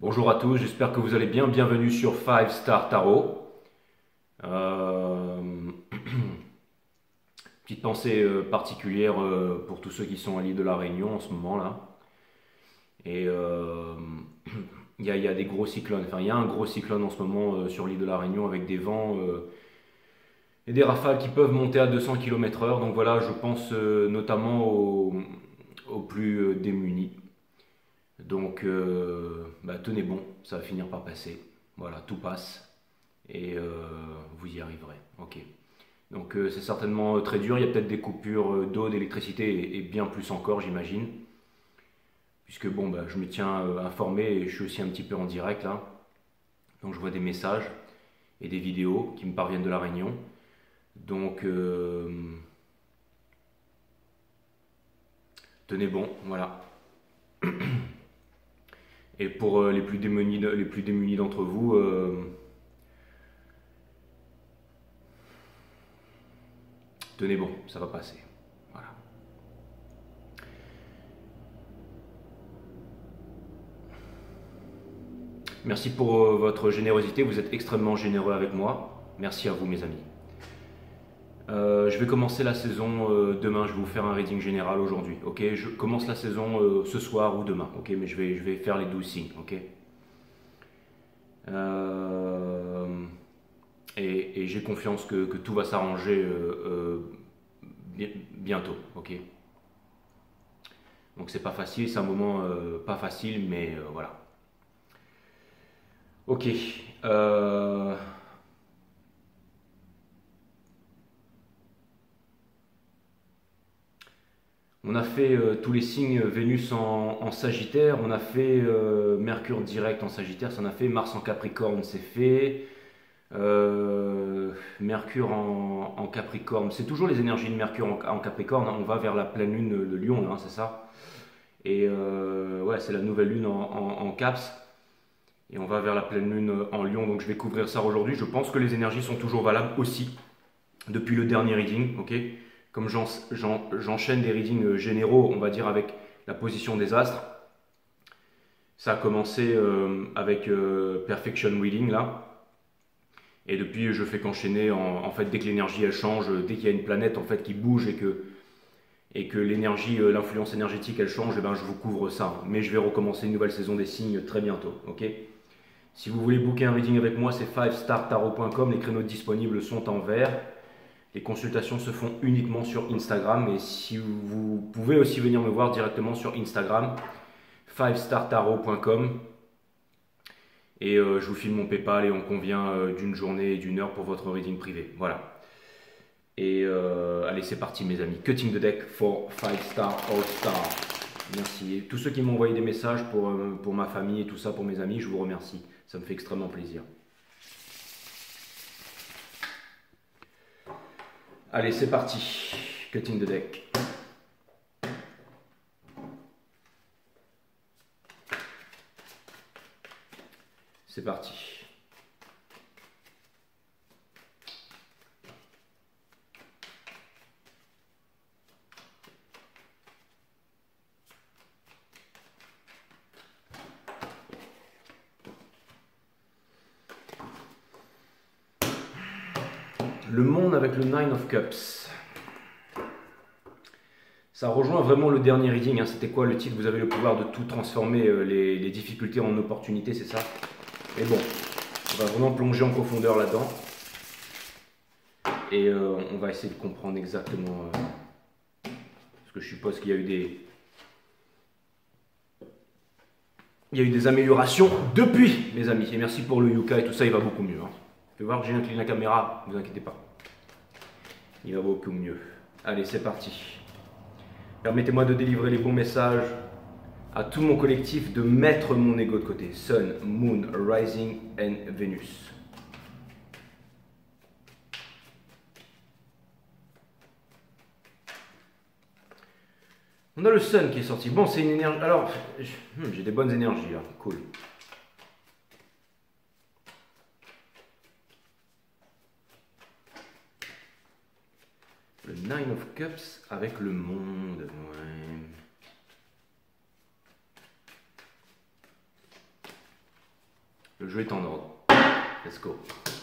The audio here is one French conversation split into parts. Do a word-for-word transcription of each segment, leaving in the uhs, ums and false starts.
Bonjour à tous, j'espère que vous allez bien. Bienvenue sur five Star Tarot. Euh, Petite pensée euh, particulière euh, pour tous ceux qui sont à l'île de la Réunion en ce moment là. Et euh, il y, a, il y a des gros cyclones, enfin il y a un gros cyclone en ce moment euh, sur l'île de la Réunion avec des vents euh, et des rafales qui peuvent monter à deux cents kilomètres heure. Donc voilà, je pense euh, notamment aux, aux plus euh, démunis. Donc euh, bah, tenez bon, ça va finir par passer. Voilà, tout passe. Et euh, vous y arriverez. Ok. Donc euh, c'est certainement euh, très dur. Il y a peut-être des coupures euh, d'eau, d'électricité et, et bien plus encore, j'imagine. Puisque bon, bah, je me tiens euh, informé et je suis aussi un petit peu en direct là. Donc je vois des messages et des vidéos qui me parviennent de la Réunion. Donc euh, tenez bon, voilà. Et pour euh, les plus démunis, les plus démunis d'entre vous, euh, tenez bon, ça va passer. Voilà. Merci pour euh, votre générosité, vous êtes extrêmement généreux avec moi. Merci à vous mes amis. Euh, je vais commencer la saison euh, demain, je vais vous faire un reading général aujourd'hui. Ok, je commence la saison euh, ce soir ou demain. Ok, mais je vais, je vais faire les douze signes. Ok. Euh, et, et j'ai confiance que, que tout va s'arranger euh, euh, bi- bientôt. Ok. Donc c'est pas facile, c'est un moment euh, pas facile, mais euh, voilà. Ok. Euh, On a fait euh, tous les signes Vénus en, en Sagittaire, on a fait euh, Mercure direct en Sagittaire, ça en a fait, Mars en Capricorne, c'est fait, euh, Mercure en, en Capricorne, c'est toujours les énergies de Mercure en, en Capricorne, hein. On va vers la pleine lune de Lion, là, hein, c'est ça. Et euh, ouais, c'est la nouvelle lune en, en, en Caps, et on va vers la pleine lune en Lion, donc je vais couvrir ça aujourd'hui. Je pense que les énergies sont toujours valables aussi, depuis le dernier reading, ok. Comme j'en- j'en- j'enchaîne des readings généraux, on va dire avec la position des astres, ça a commencé euh, avec euh, Perfection Reading là, et depuis je fais qu'enchaîner en, en fait dès que l'énergie elle change, dès qu'il y a une planète en fait qui bouge et que, et que l'énergie, euh, l'influence énergétique elle change, et ben je vous couvre ça. Mais je vais recommencer une nouvelle saison des signes très bientôt, ok. Si vous voulez booker un reading avec moi, c'est five star tarot point com, les créneaux disponibles sont en vert. Les consultations se font uniquement sur Instagram, et si vous pouvez aussi venir me voir directement sur Instagram, five star tarot point com, et euh, je vous file mon PayPal et on convient euh, d'une journée et d'une heure pour votre reading privé. Voilà. Et euh, allez, c'est parti mes amis. Cutting the deck for five star all star. Merci. Et tous ceux qui m'ont envoyé des messages pour, euh, pour ma famille et tout ça, pour mes amis, je vous remercie. Ça me fait extrêmement plaisir. Allez, c'est parti. Cutting the deck. C'est parti. Le monde avec le Nine of Cups. Ça rejoint vraiment le dernier reading, hein. C'était quoi le titre? Vous avez le pouvoir de tout transformer, euh, les, les difficultés en opportunités, c'est ça? Mais bon, on va vraiment plonger en profondeur là-dedans. Et euh, on va essayer de comprendre exactement... Euh, parce que je suppose qu'il y a eu des... Il y a eu des améliorations depuis, mes amis. Et merci pour le Yuka et tout ça, il va beaucoup mieux, hein. Vous pouvez voir que j'ai incliné la caméra, ne vous inquiétez pas. Il va beaucoup mieux. Allez, c'est parti. Permettez-moi de délivrer les bons messages à tout mon collectif, de mettre mon ego de côté. Sun, Moon, Rising and Venus. On a le Sun qui est sorti. Bon, c'est une énergie... Alors, hmm, j'ai des bonnes énergies là. Cool. Le Nine of Cups avec le monde. Ouais. Le jeu est en ordre. Let's go.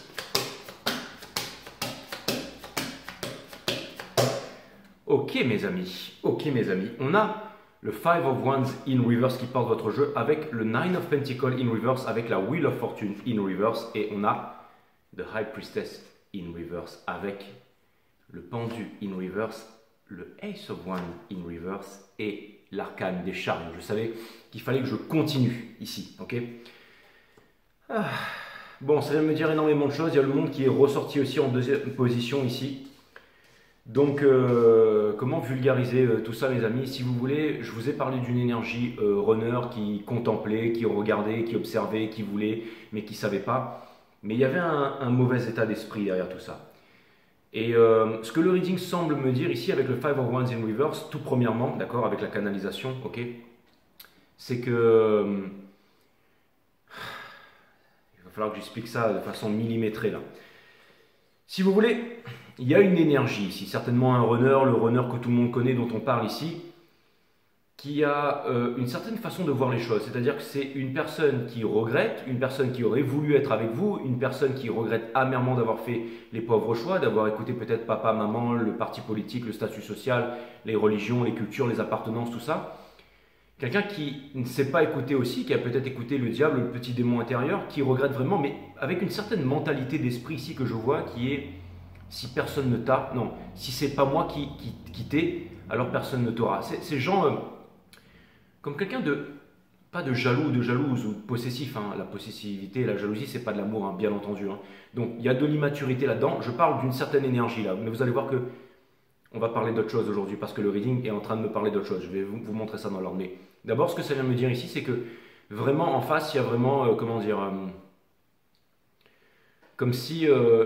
Ok mes amis, ok mes amis, on a le Five of Wands in reverse qui porte votre jeu avec le Nine of Pentacles in reverse, avec la Wheel of Fortune in reverse, et on a The High Priestess in reverse avec le pendu in reverse, le Ace of Wands in reverse et l'arcane des charmes. Je savais qu'il fallait que je continue ici, ok. Ah. Bon, ça vient me dire énormément de choses. Il y a le monde qui est ressorti aussi en deuxième position ici. Donc, euh, comment vulgariser euh, tout ça, mes amis? Si vous voulez, je vous ai parlé d'une énergie euh, runner qui contemplait, qui regardait, qui observait, qui voulait, mais qui ne savait pas. Mais il y avait un, un mauvais état d'esprit derrière tout ça. Et euh, ce que le reading semble me dire ici avec le Five of Wands in reverse, tout premièrement, d'accord, avec la canalisation, ok, c'est que euh, il va falloir que j'explique ça de façon millimétrée là. Si vous voulez, il y a une énergie ici, certainement un runner, le runner que tout le monde connaît, dont on parle ici, qui a euh, une certaine façon de voir les choses. C'est-à-dire que c'est une personne qui regrette, une personne qui aurait voulu être avec vous, une personne qui regrette amèrement d'avoir fait les pauvres choix, d'avoir écouté peut-être papa, maman, le parti politique, le statut social, les religions, les cultures, les appartenances, tout ça. Quelqu'un qui ne sait pas écouter aussi, qui a peut-être écouté le diable, le petit démon intérieur, qui regrette vraiment, mais avec une certaine mentalité d'esprit ici que je vois, qui est si personne ne t'a, non, si c'est pas moi qui, qui, qui t'ai, alors personne ne t'aura. Ces gens, euh, comme quelqu'un de, pas de jaloux ou de jalouse ou de possessif, hein. La possessivité, la jalousie, c'est pas de l'amour, hein, bien entendu. Hein. Donc il y a de l'immaturité là-dedans. Je parle d'une certaine énergie là, mais vous allez voir que on va parler d'autre chose aujourd'hui parce que le reading est en train de me parler d'autre chose. Je vais vous, vous montrer ça dans l'ordre. Mais d'abord, ce que ça vient me dire ici, c'est que vraiment en face, il y a vraiment, euh, comment dire, euh, comme si, euh,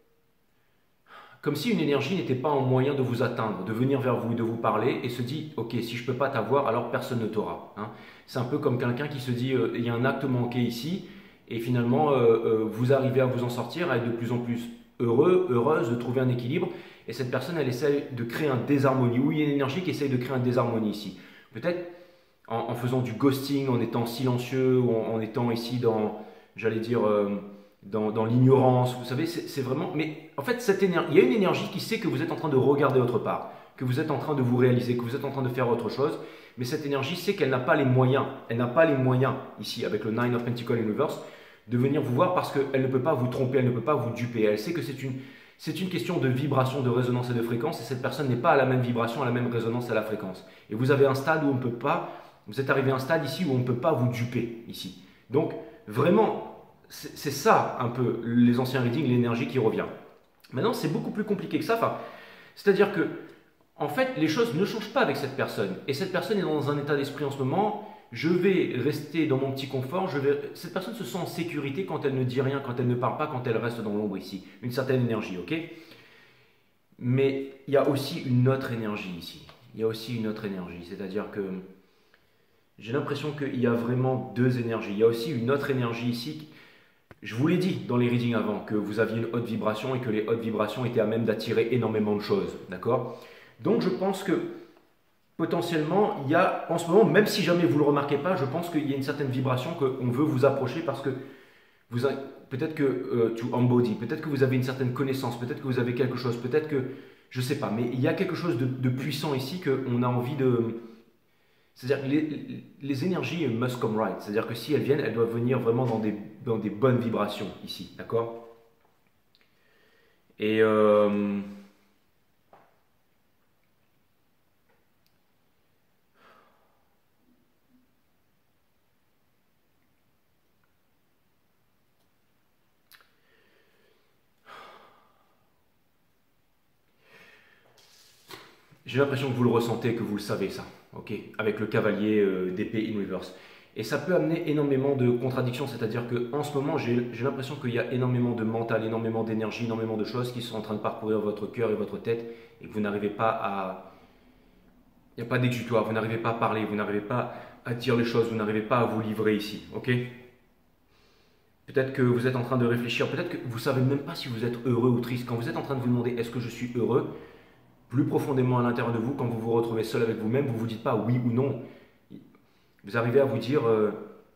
comme si une énergie n'était pas en moyen de vous atteindre, de venir vers vous, de vous parler et se dit, ok, si je ne peux pas t'avoir, alors personne ne t'aura. Hein. C'est un peu comme quelqu'un qui se dit, euh, il y a un acte manqué ici et finalement, euh, euh, vous arrivez à vous en sortir, à être de plus en plus heureux, heureuse, de trouver un équilibre. Et cette personne, elle essaie de créer un désharmonie. Oui, il y a une énergie qui essaie de créer un désharmonie ici. Peut-être en, en faisant du ghosting, en étant silencieux, ou en, en étant ici dans, j'allais dire, euh, dans, dans l'ignorance. Vous savez, c'est vraiment... Mais en fait, cette énergie, il y a une énergie qui sait que vous êtes en train de regarder autre part, que vous êtes en train de vous réaliser, que vous êtes en train de faire autre chose. Mais cette énergie sait qu'elle n'a pas les moyens. Elle n'a pas les moyens, ici, avec le Nine of Pentacles in reverse, de venir vous voir parce qu'elle ne peut pas vous tromper, elle ne peut pas vous duper. Elle sait que c'est une... C'est une question de vibration, de résonance et de fréquence, et cette personne n'est pas à la même vibration, à la même résonance, à la fréquence. Et vous avez un stade où on ne peut pas, vous êtes arrivé à un stade ici où on ne peut pas vous duper, ici. Donc, vraiment, c'est ça un peu les anciens readings, l'énergie qui revient. Maintenant, c'est beaucoup plus compliqué que ça. Enfin, c'est-à-dire que, en fait, les choses ne changent pas avec cette personne. Et cette personne est dans un état d'esprit en ce moment. Je vais rester dans mon petit confort, je vais... cette personne se sent en sécurité quand elle ne dit rien, quand elle ne parle pas, quand elle reste dans l'ombre ici. Une certaine énergie, ok? Mais il y a aussi une autre énergie ici. Il y a aussi une autre énergie, c'est-à-dire que j'ai l'impression qu'il y a vraiment deux énergies. Il y a aussi une autre énergie ici. Je vous l'ai dit dans les readings avant, que vous aviez une haute vibration et que les hautes vibrations étaient à même d'attirer énormément de choses, d'accord? Donc je pense que potentiellement, il y a en ce moment, même si jamais vous ne le remarquez pas, je pense qu'il y a une certaine vibration qu'on veut vous approcher parce que vous peut-être que euh, to embody, peut-être que vous avez une certaine connaissance, peut-être que vous avez quelque chose, peut-être que, je ne sais pas, mais il y a quelque chose de, de puissant ici qu'on a envie de... C'est-à-dire que les, les énergies must come right, c'est-à-dire que si elles viennent, elles doivent venir vraiment dans des, dans des bonnes vibrations ici, d'accord? Et... Euh, J'ai l'impression que vous le ressentez, que vous le savez ça, ok, avec le cavalier euh, d'épée in reverse. Et ça peut amener énormément de contradictions, c'est-à-dire qu'en ce moment, j'ai l'impression qu'il y a énormément de mental, énormément d'énergie, énormément de choses qui sont en train de parcourir votre cœur et votre tête et que vous n'arrivez pas à... Il n'y a pas d'exutoire, vous n'arrivez pas à parler, vous n'arrivez pas à dire les choses, vous n'arrivez pas à vous livrer ici, ok? Peut-être que vous êtes en train de réfléchir, peut-être que vous ne savez même pas si vous êtes heureux ou triste. Quand vous êtes en train de vous demander est-ce que je suis heureux, plus profondément à l'intérieur de vous, quand vous vous retrouvez seul avec vous-même, vous ne vous dites pas oui ou non. Vous arrivez à vous dire, euh,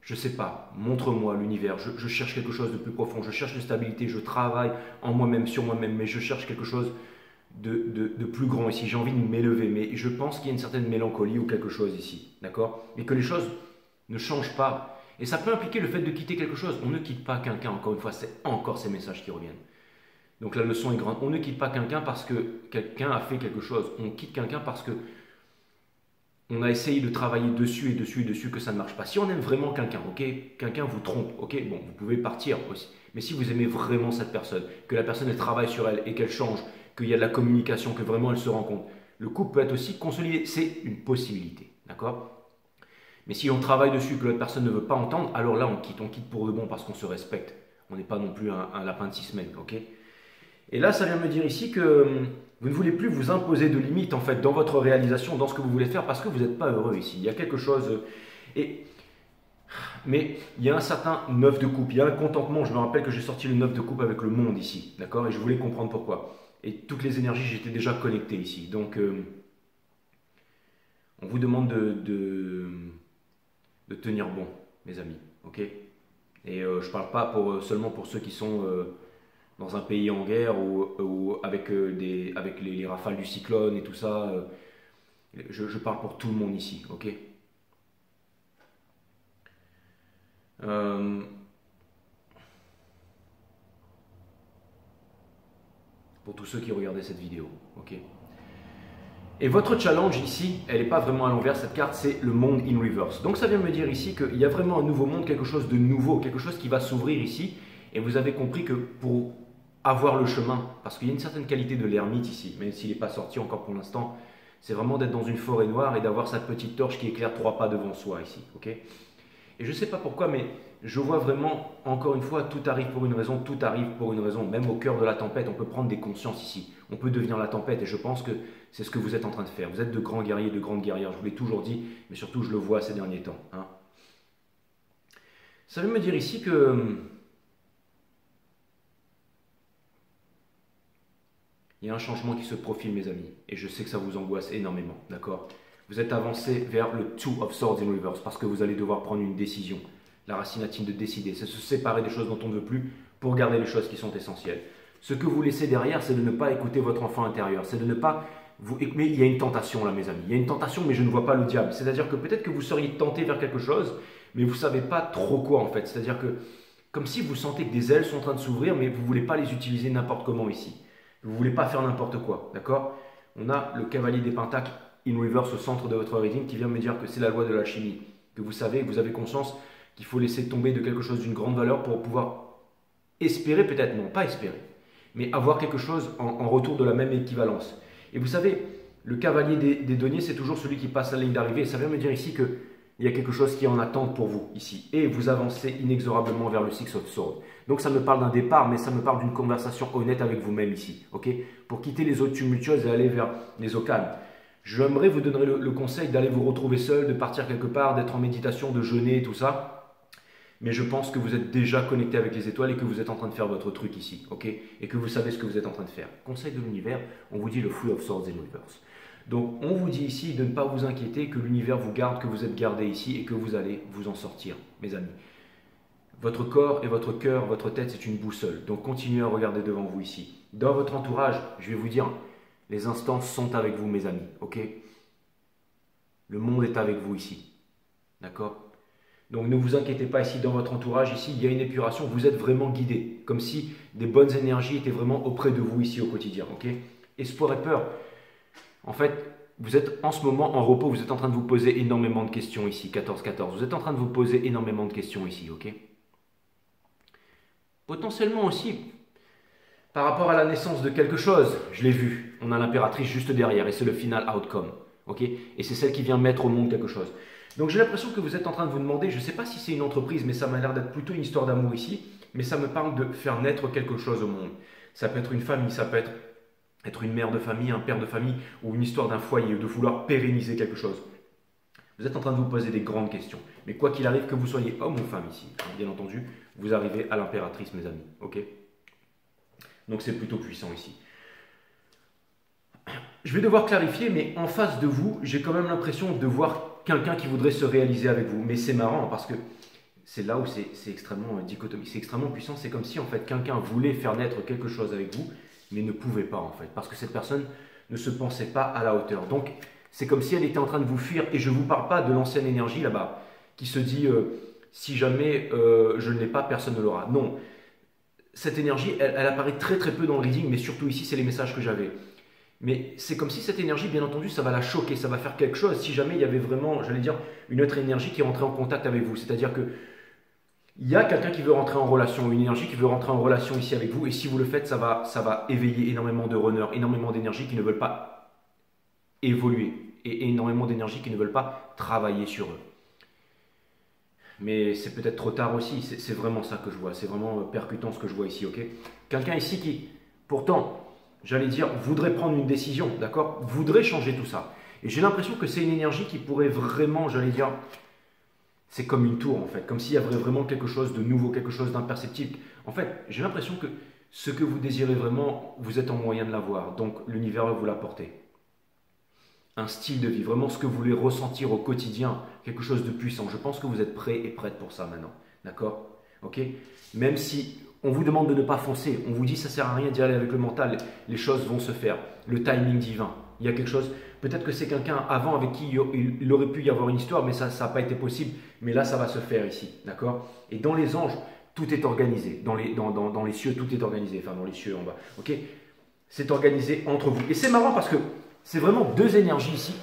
je sais pas, montre-moi l'univers, je, je cherche quelque chose de plus profond, je cherche de stabilité, je travaille en moi-même, sur moi-même, mais je cherche quelque chose de, de, de plus grand ici. J'ai envie de m'élever, mais je pense qu'il y a une certaine mélancolie ou quelque chose ici, d'accord? Et que les choses ne changent pas. Et ça peut impliquer le fait de quitter quelque chose. On ne quitte pas quelqu'un, encore une fois, c'est encore ces messages qui reviennent. Donc la leçon est grande. On ne quitte pas quelqu'un parce que quelqu'un a fait quelque chose. On quitte quelqu'un parce que on a essayé de travailler dessus et dessus et dessus que ça ne marche pas. Si on aime vraiment quelqu'un, ok, quelqu'un vous trompe, ok, bon, vous pouvez partir aussi. Mais si vous aimez vraiment cette personne, que la personne elle travaille sur elle et qu'elle change, qu'il y a de la communication, que vraiment elle se rend compte, le couple peut être aussi consolidé. C'est une possibilité, d'accord? Mais si on travaille dessus que l'autre personne ne veut pas entendre, alors là on quitte, on quitte pour de bon parce qu'on se respecte. On n'est pas non plus un, un lapin de six semaines, ok? Et là, ça vient me dire ici que hum, vous ne voulez plus vous imposer de limites en fait dans votre réalisation, dans ce que vous voulez faire, parce que vous n'êtes pas heureux ici. Il y a quelque chose. euh, Et, mais il y a un certain neuf de coupe, il y a un contentement. Je me rappelle que j'ai sorti le neuf de coupe avec le monde ici, d'accord? Et je voulais comprendre pourquoi. Et toutes les énergies, j'étais déjà connecté ici. Donc, euh, on vous demande de, de, de tenir bon, mes amis, ok? Et euh, je ne parle pas pour, seulement pour ceux qui sont euh, dans un pays en guerre ou, ou avec, euh, des, avec les, les rafales du cyclone et tout ça. euh, je, je parle pour tout le monde ici, ok? Euh, pour tous ceux qui regardaient cette vidéo, ok? Et votre challenge ici, elle n'est pas vraiment à l'envers, cette carte, c'est le monde in reverse. Donc ça vient me dire ici qu'il y a vraiment un nouveau monde, quelque chose de nouveau, quelque chose qui va s'ouvrir ici. Et vous avez compris que pour avoir le chemin, parce qu'il y a une certaine qualité de l'ermite ici, même s'il n'est pas sorti encore pour l'instant, c'est vraiment d'être dans une forêt noire et d'avoir sa petite torche qui éclaire trois pas devant soi ici, ok? Et je ne sais pas pourquoi, mais je vois vraiment, encore une fois, tout arrive pour une raison, tout arrive pour une raison. Même au cœur de la tempête, on peut prendre des consciences ici. On peut devenir la tempête et je pense que c'est ce que vous êtes en train de faire. Vous êtes de grands guerriers, de grandes guerrières. Je vous l'ai toujours dit, mais surtout je le vois ces derniers temps, hein. Ça veut me dire ici que il y a un changement qui se profile, mes amis. Et je sais que ça vous angoisse énormément, d'accord? Vous êtes avancé vers le Two of Swords in Reverse parce que vous allez devoir prendre une décision. La racine latine de décider, c'est se séparer des choses dont on ne veut plus pour garder les choses qui sont essentielles. Ce que vous laissez derrière, c'est de ne pas écouter votre enfant intérieur. C'est de ne pas vous... Mais il y a une tentation là, mes amis. Il y a une tentation, mais je ne vois pas le diable. C'est-à-dire que peut-être que vous seriez tenté vers quelque chose, mais vous ne savez pas trop quoi en fait. C'est-à-dire que comme si vous sentez que des ailes sont en train de s'ouvrir, mais vous ne voulez pas les utiliser n'importe comment ici. Vous ne voulez pas faire n'importe quoi, d'accord? On a le cavalier des pentacles in reverse au centre de votre reading qui vient me dire que c'est la loi de l'alchimie. Que vous savez, que vous avez conscience qu'il faut laisser tomber de quelque chose d'une grande valeur pour pouvoir espérer, peut-être non, pas espérer, mais avoir quelque chose en, en retour de la même équivalence. Et vous savez, le cavalier des, des deniers, c'est toujours celui qui passe la ligne d'arrivée. Et ça vient me dire ici qu'il y a quelque chose qui est en attente pour vous ici. Et vous avancez inexorablement vers le Six of Swords. Donc ça me parle d'un départ, mais ça me parle d'une conversation honnête avec vous-même ici, ok? Pour quitter les eaux tumultueuses et aller vers les eaux calmes. J'aimerais vous donner le, le conseil d'aller vous retrouver seul, de partir quelque part, d'être en méditation, de jeûner, tout ça. Mais je pense que vous êtes déjà connecté avec les étoiles et que vous êtes en train de faire votre truc ici, ok? Et que vous savez ce que vous êtes en train de faire. Conseil de l'univers, on vous dit le Three of Swords in Reverse. Donc on vous dit ici de ne pas vous inquiéter, que l'univers vous garde, que vous êtes gardé ici et que vous allez vous en sortir, mes amis. Votre corps et votre cœur, votre tête, c'est une boussole. Donc continuez à regarder devant vous ici. Dans votre entourage, je vais vous dire, les instances sont avec vous, mes amis, ok? Le monde est avec vous ici, d'accord? Donc ne vous inquiétez pas ici dans votre entourage, ici il y a une épuration, vous êtes vraiment guidé, comme si des bonnes énergies étaient vraiment auprès de vous ici au quotidien, ok? Espoir et peur, en fait, vous êtes en ce moment en repos, vous êtes en train de vous poser énormément de questions ici, quatorze quatorze, vous êtes en train de vous poser énormément de questions ici, ok? Potentiellement aussi, par rapport à la naissance de quelque chose, je l'ai vu, on a l'impératrice juste derrière et c'est le final outcome, ok? Et c'est celle qui vient mettre au monde quelque chose. Donc j'ai l'impression que vous êtes en train de vous demander, je ne sais pas si c'est une entreprise, mais ça m'a l'air d'être plutôt une histoire d'amour ici, mais ça me parle de faire naître quelque chose au monde. Ça peut être une famille, ça peut être, être une mère de famille, un père de famille, ou une histoire d'un foyer, ou de vouloir pérenniser quelque chose. Vous êtes en train de vous poser des grandes questions. Mais quoi qu'il arrive, que vous soyez homme ou femme ici, hein, bien entendu, vous arrivez à l'impératrice, mes amis. Ok? Donc c'est plutôt puissant ici. Je vais devoir clarifier, mais en face de vous, j'ai quand même l'impression de voir quelqu'un qui voudrait se réaliser avec vous. Mais c'est marrant parce que c'est là où c'est extrêmement euh, dichotomique, c'est extrêmement puissant. C'est comme si en fait quelqu'un voulait faire naître quelque chose avec vous, mais ne pouvait pas en fait, parce que cette personne ne se pensait pas à la hauteur. Donc c'est comme si elle était en train de vous fuir, et je ne vous parle pas de l'ancienne énergie là-bas, qui se dit euh, si jamais euh, je ne l'ai pas, personne ne l'aura. Non, cette énergie, elle, elle apparaît très très peu dans le reading, mais surtout ici, c'est les messages que j'avais. Mais c'est comme si cette énergie, bien entendu, ça va la choquer, ça va faire quelque chose si jamais il y avait vraiment, j'allais dire, une autre énergie qui rentrait en contact avec vous. C'est-à-dire que il y a quelqu'un qui veut rentrer en relation, une énergie qui veut rentrer en relation ici avec vous, et si vous le faites, ça va, ça va éveiller énormément de runners, énormément d'énergie qui ne veulent pas évoluer, et énormément d'énergie qui ne veulent pas travailler sur eux. Mais c'est peut-être trop tard aussi, c'est vraiment ça que je vois, c'est vraiment percutant ce que je vois ici, ok? Quelqu'un ici qui, pourtant, j'allais dire, voudrait prendre une décision, d'accord? Voudrait changer tout ça. Et j'ai l'impression que c'est une énergie qui pourrait vraiment, j'allais dire, c'est comme une tour en fait, comme s'il y avait vraiment quelque chose de nouveau, quelque chose d'imperceptible. En fait, j'ai l'impression que ce que vous désirez vraiment, vous êtes en moyen de l'avoir, donc l'univers va vous l'apporter. Un style de vie, vraiment ce que vous voulez ressentir au quotidien, quelque chose de puissant. Je pense que vous êtes prêt et prête pour ça maintenant, d'accord? Ok? Même si on vous demande de ne pas foncer, on vous dit ça sert à rien d'y aller avec le mental, les choses vont se faire, le timing divin. Il y a quelque chose, peut-être que c'est quelqu'un avant avec qui il aurait pu y avoir une histoire, mais ça n'a pas été possible, mais là ça va se faire ici, d'accord? Et dans les anges, tout est organisé, dans les, dans, dans, dans les cieux, tout est organisé, enfin dans les cieux en bas, ok? C'est organisé entre vous. Et c'est marrant parce que c'est vraiment deux énergies ici.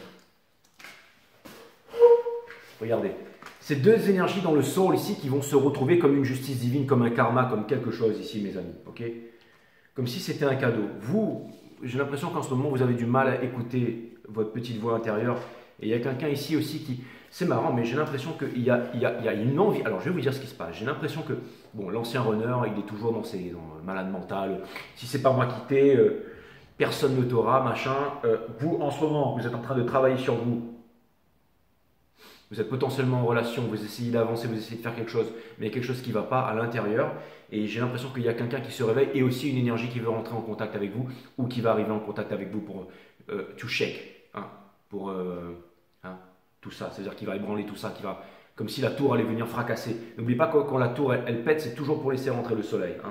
Regardez. C'est deux énergies dans le soul ici qui vont se retrouver comme une justice divine, comme un karma, comme quelque chose ici, mes amis. Ok? Comme si c'était un cadeau. Vous, j'ai l'impression qu'en ce moment, vous avez du mal à écouter votre petite voix intérieure. Et il y a quelqu'un ici aussi qui... C'est marrant, mais j'ai l'impression qu'il y a, il y, a, il y a une envie... Alors, je vais vous dire ce qui se passe. J'ai l'impression que, bon, l'ancien runner, il est toujours dans ses dans le malade mental. Si c'est pas moi qui t'ai... Euh, personne ne t'aura, machin. Euh, vous, en ce moment, vous êtes en train de travailler sur vous. Vous êtes potentiellement en relation, vous essayez d'avancer, vous essayez de faire quelque chose, mais il y a quelque chose qui ne va pas à l'intérieur. Et j'ai l'impression qu'il y a quelqu'un qui se réveille et aussi une énergie qui veut rentrer en contact avec vous ou qui va arriver en contact avec vous pour euh, to shake, hein, pour euh, hein, tout ça. C'est-à-dire qu'il va ébranler tout ça, qui va, comme si la tour allait venir fracasser. N'oubliez pas que quand la tour elle, elle pète, c'est toujours pour laisser rentrer le soleil. Hein.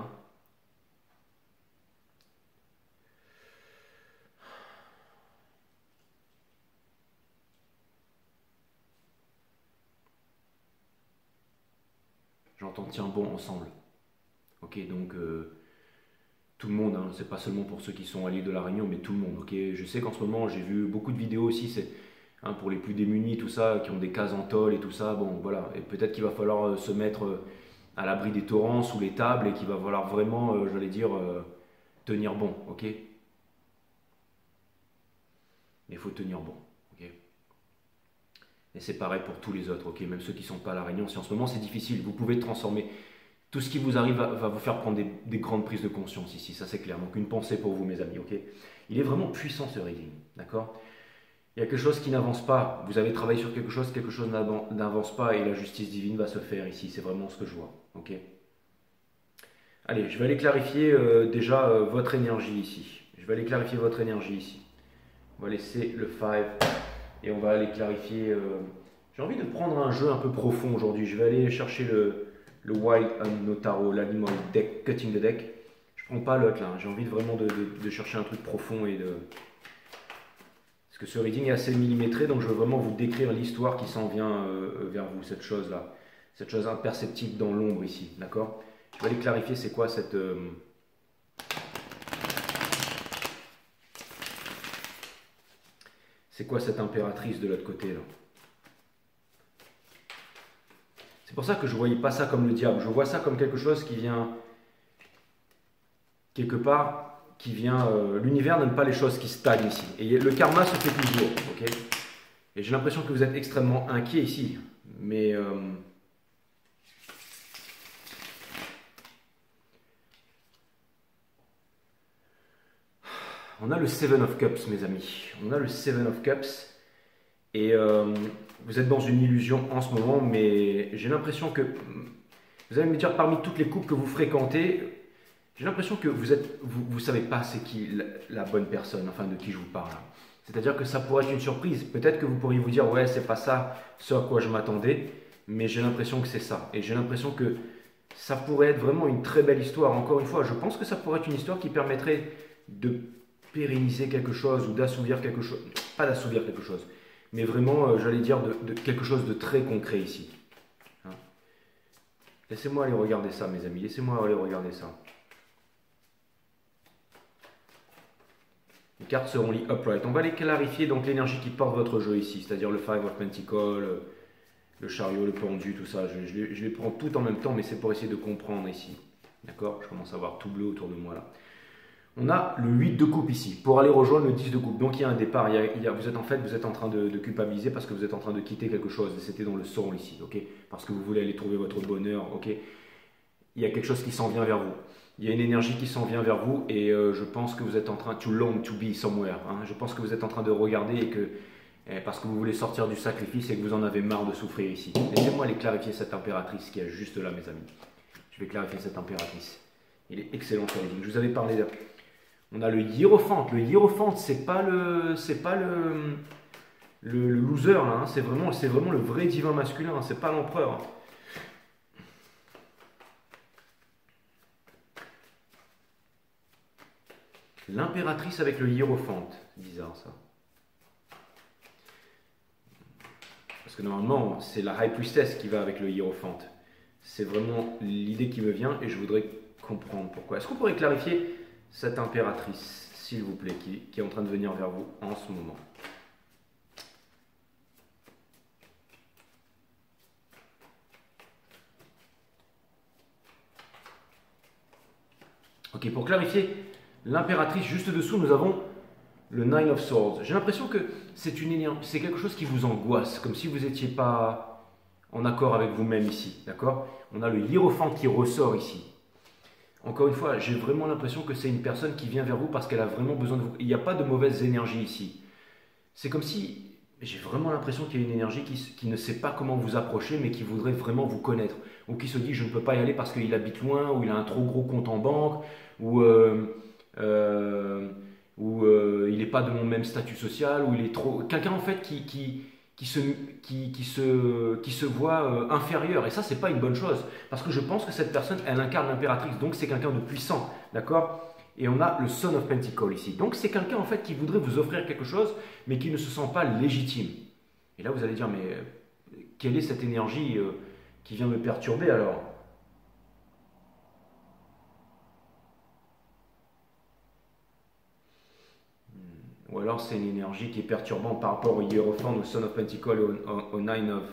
J'entends tiens bon ensemble. Ok, donc euh, tout le monde, hein, c'est pas seulement pour ceux qui sont à l'île de la Réunion, mais tout le monde. Ok, je sais qu'en ce moment j'ai vu beaucoup de vidéos aussi, c'est hein, pour les plus démunis, tout ça, qui ont des cases en tôle et tout ça. Bon, voilà, et peut-être qu'il va falloir euh, se mettre euh, à l'abri des torrents, sous les tables, et qu'il va falloir vraiment, euh, j'allais dire, euh, tenir bon. Ok, mais il faut tenir bon. Ok. Et c'est pareil pour tous les autres, ok, même ceux qui ne sont pas à La Réunion. Si en ce moment c'est difficile, vous pouvez transformer. Tout ce qui vous arrive va, va vous faire prendre des, des grandes prises de conscience ici, ça c'est clair. Donc une pensée pour vous, mes amis, ok. Il est vraiment puissant ce reading, d'accord. Il y a quelque chose qui n'avance pas. Vous avez travaillé sur quelque chose, quelque chose n'avance pas et la justice divine va se faire ici. C'est vraiment ce que je vois, ok. Allez, je vais aller clarifier euh, déjà euh, votre énergie ici. Je vais aller clarifier votre énergie ici. On va laisser le cinq. Et on va aller clarifier. Euh... J'ai envie de prendre un jeu un peu profond aujourd'hui. Je vais aller chercher le, le Wild No Tarot, l'animal deck, cutting the deck. Je prends pas l'autre là. J'ai envie de, vraiment de, de, de chercher un truc profond et de. Parce que ce reading est assez millimétré, donc je veux vraiment vous décrire l'histoire qui s'en vient euh, vers vous, cette chose là, cette chose imperceptible dans l'ombre ici, d'accord. Je vais aller clarifier c'est quoi cette. Euh... C'est quoi cette impératrice de l'autre côté là? C'est pour ça que je ne voyais pas ça comme le diable. Je vois ça comme quelque chose qui vient quelque part, qui vient. Euh, L'univers n'aime pas les choses qui stagnent ici. Et le karma se fait toujours, ok. Et j'ai l'impression que vous êtes extrêmement inquiet ici, mais euh, on a le Seven of Cups, mes amis. On a le Seven of Cups. Et euh, vous êtes dans une illusion en ce moment, mais j'ai l'impression que... Vous allez me dire, parmi toutes les couples que vous fréquentez, j'ai l'impression que vous êtes, vous ne savez pas c'est qui la, la bonne personne, enfin de qui je vous parle. C'est-à-dire que ça pourrait être une surprise. Peut-être que vous pourriez vous dire, ouais, c'est pas ça ce à quoi je m'attendais. mais j'ai l'impression que c'est ça. Et j'ai l'impression que ça pourrait être vraiment une très belle histoire. Encore une fois, je pense que ça pourrait être une histoire qui permettrait de pérenniser quelque chose ou d'assouvir quelque chose. Pas d'assouvir quelque chose, mais vraiment, euh, j'allais dire, de, de quelque chose de très concret ici. Hein. Laissez-moi aller regarder ça, mes amis. Laissez-moi aller regarder ça. Les cartes seront liées upright. On va les clarifier, donc l'énergie qui porte votre jeu ici, c'est-à-dire le Five of Pentacles, le chariot, le pendu, tout ça. Je, je, les, je les prends tout en même temps, mais c'est pour essayer de comprendre ici. D'accord? Je commence à voir tout bleu autour de moi là. On a le huit de coupe ici, pour aller rejoindre le dix de coupe. Donc il y a un départ, il y a, il y a, vous êtes en fait vous êtes en train de, de culpabiliser parce que vous êtes en train de quitter quelque chose. Et c'était dans le soul ici, ok? Parce que vous voulez aller trouver votre bonheur, ok? Il y a quelque chose qui s'en vient vers vous. Il y a une énergie qui s'en vient vers vous et euh, je pense que vous êtes en train, to long to be somewhere. Hein, je pense que vous êtes en train de regarder et que, eh, parce que vous voulez sortir du sacrifice et que vous en avez marre de souffrir ici. Laissez-moi aller clarifier cette impératrice qui est juste là, mes amis. Je vais clarifier cette impératrice. Il est excellent ce reading. Je vous avais parlé de... On a le hiérophante. Le hiérophante, c'est pas le, c'est pas le, le, le loser là. Hein, c'est vraiment, c'est vraiment le vrai divin masculin. Hein, c'est pas l'empereur. Hein. L'impératrice avec le hiérophante. C'est bizarre ça. Parce que normalement, c'est la High Priestess qui va avec le hiérophante. C'est vraiment l'idée qui me vient et je voudrais comprendre pourquoi. Est-ce qu'on pourrait clarifier cette impératrice, s'il vous plaît, qui, qui est en train de venir vers vous en ce moment? Ok, pour clarifier l'impératrice, juste dessous, nous avons le Nine of Swords. J'ai l'impression que c'est une c'est quelque chose qui vous angoisse, comme si vous n'étiez pas en accord avec vous-même ici, d'accord? On a le hiérophante qui ressort ici. Encore une fois, j'ai vraiment l'impression que c'est une personne qui vient vers vous parce qu'elle a vraiment besoin de vous. Il n'y a pas de mauvaise énergie ici. C'est comme si, j'ai vraiment l'impression qu'il y a une énergie qui, qui ne sait pas comment vous approcher, mais qui voudrait vraiment vous connaître. Ou qui se dit, je ne peux pas y aller parce qu'il habite loin, ou il a un trop gros compte en banque, ou, euh, euh, ou euh, il n'est pas de mon même statut social, ou il est trop... Quelqu'un en fait qui... qui Qui se, qui, qui, se, qui se voit euh, inférieur. Et ça, c'est pas une bonne chose. Parce que je pense que cette personne, elle incarne l'impératrice. Donc, c'est quelqu'un de puissant. D'accord? Et on a le Son of Pentacles ici. Donc, c'est quelqu'un, en fait, qui voudrait vous offrir quelque chose, mais qui ne se sent pas légitime. Et là, vous allez dire, mais euh, quelle est cette énergie euh, qui vient me perturber alors? Ou alors c'est une énergie qui est perturbante par rapport au hiérophant, au Son of Pentacles, au, au, au Nine of...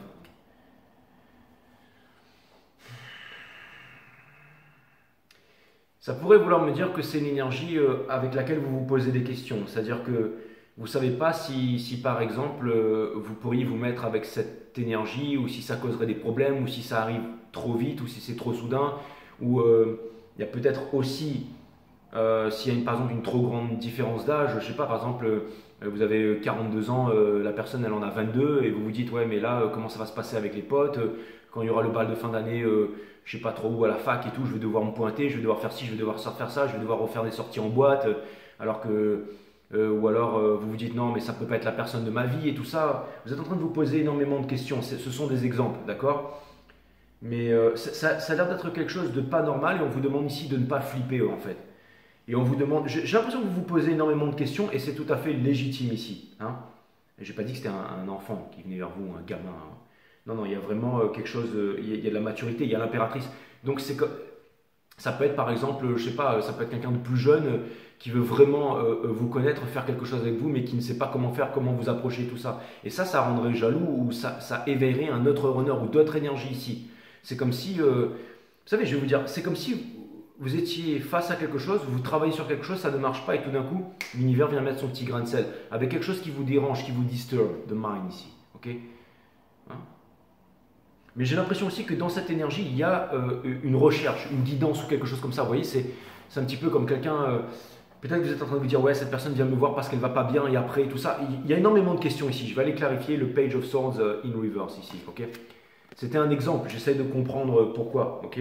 Ça pourrait vouloir me dire que c'est une énergie euh, avec laquelle vous vous posez des questions. C'est-à-dire que vous ne savez pas si, si par exemple euh, vous pourriez vous mettre avec cette énergie ou si ça causerait des problèmes ou si ça arrive trop vite ou si c'est trop soudain. Ou euh, il y a peut-être aussi... Euh, s'il y a une, par exemple une trop grande différence d'âge, je sais pas, par exemple, euh, vous avez quarante-deux ans, euh, la personne elle en a vingt-deux et vous vous dites ouais mais là euh, comment ça va se passer avec les potes, euh, quand il y aura le bal de fin d'année, euh, je sais pas trop où à la fac et tout, je vais devoir me pointer, je vais devoir faire ci, je vais devoir faire ça, je vais devoir refaire des sorties en boîte, euh, alors que euh, ou alors euh, vous vous dites non mais ça peut pas être la personne de ma vie et tout ça. Vous êtes en train de vous poser énormément de questions, ce sont des exemples, d'accord? Mais euh, ça, ça, ça a l'air d'être quelque chose de pas normal et on vous demande ici de ne pas flipper en fait. Et on vous demande, j'ai l'impression que vous vous posez énormément de questions et c'est tout à fait légitime ici. Hein. Je n'ai pas dit que c'était un, un enfant qui venait vers vous, un gamin. Hein. Non, non, il y a vraiment euh, quelque chose, euh, il, y a, il y a de la maturité, il y a l'impératrice. Donc c'est comme, ça peut être par exemple, je sais pas, ça peut être quelqu'un de plus jeune euh, qui veut vraiment euh, vous connaître, faire quelque chose avec vous, mais qui ne sait pas comment faire, comment vous approcher, tout ça. Et ça, ça rendrait jaloux ou ça, ça éveillerait un autre runner ou d'autres énergies ici. C'est comme si, euh, vous savez, je vais vous dire, c'est comme si vous étiez face à quelque chose, vous travaillez sur quelque chose, ça ne marche pas et tout d'un coup, l'univers vient mettre son petit grain de sel avec quelque chose qui vous dérange, qui vous disturbe, the mind ici. Ok, hein? Mais j'ai l'impression aussi que dans cette énergie, il y a euh, une recherche, une guidance ou quelque chose comme ça. Vous voyez, c'est un petit peu comme quelqu'un, euh, peut-être que vous êtes en train de vous dire, ouais, cette personne vient me voir parce qu'elle va pas bien et après, tout ça. Il y a énormément de questions ici. Je vais aller clarifier le Page of Swords euh, in reverse ici. Ok, c'était un exemple, j'essaie de comprendre pourquoi. Ok.